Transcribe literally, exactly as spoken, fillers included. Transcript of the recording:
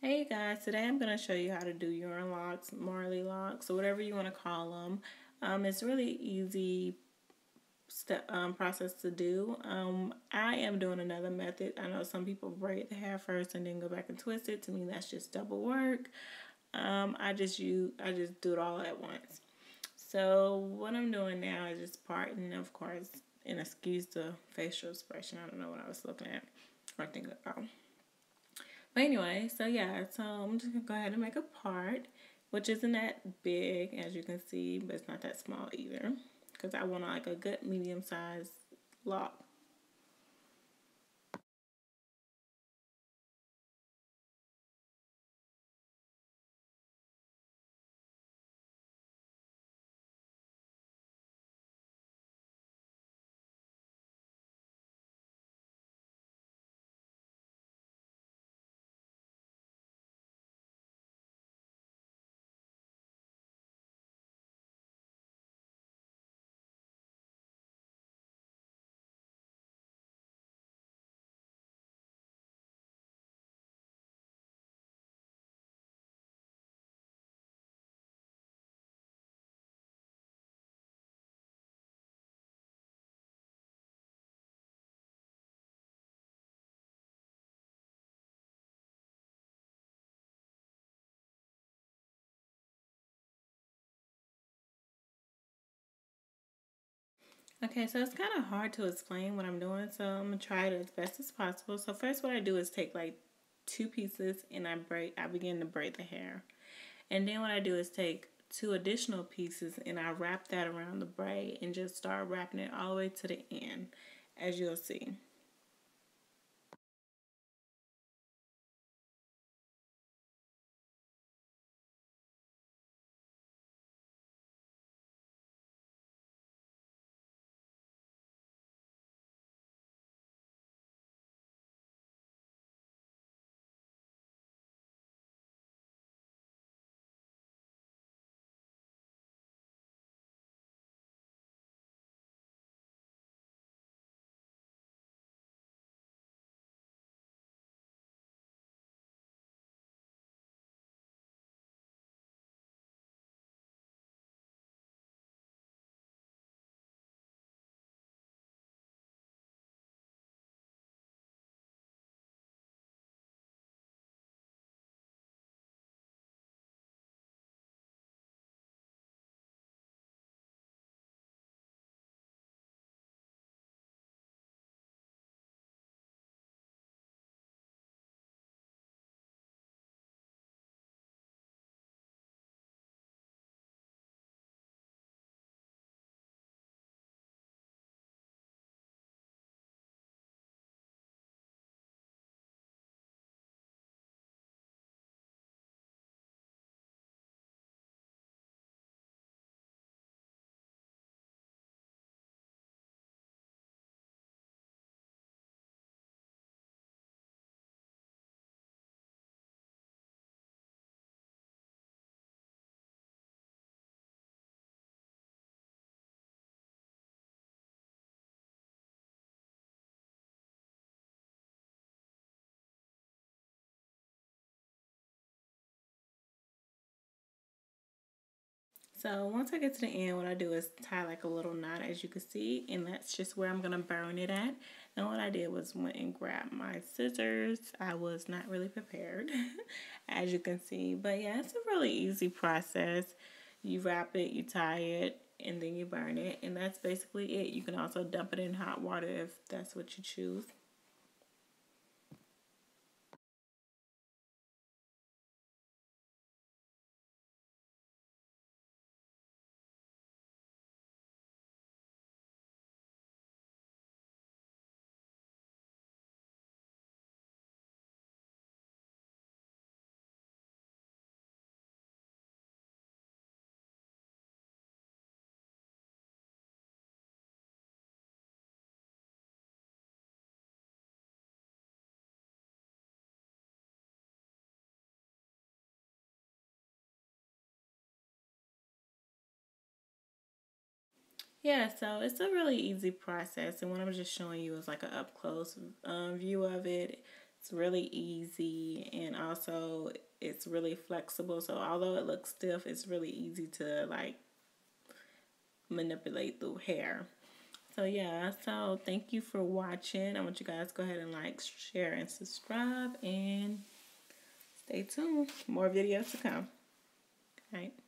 Hey you guys, today I'm going to show you how to do urine locks, Marley locks, or whatever you want to call them. Um, it's really easy step, um, process to do. Um, I am doing another method. I know some people braid the hair first and then go back and twist it. To me, that's just double work. Um, I just use, I just do it all at once. So what I'm doing now is just parting, of course, and excuse the facial expression. I don't know what I was looking at or thinking about. But anyway, so yeah, so I'm just gonna go ahead and make a part, which isn't that big as you can see, but it's not that small either, because I want like a good medium sized lock. Okay, so it's kind of hard to explain what I'm doing, so I'm gonna try it as best as possible. So first, what I do is take like two pieces and I braid. I begin to braid the hair, and then what I do is take two additional pieces and I wrap that around the braid and just start wrapping it all the way to the end, as you'll see. So once I get to the end, what I do is tie like a little knot, as you can see, and that's just where I'm gonna burn it at. And what I did was went and grabbed my scissors. I was not really prepared, as you can see. But yeah, it's a really easy process. You wrap it, you tie it, and then you burn it, and that's basically it. You can also dump it in hot water if that's what you choose. Yeah, so it's a really easy process, and what I'm just showing you is like an up close um, view of it. It's really easy, and also it's really flexible. So although it looks stiff, it's really easy to like manipulate through hair. So yeah, so thank you for watching. I want you guys to go ahead and like, share, and subscribe, and stay tuned. More videos to come. All right.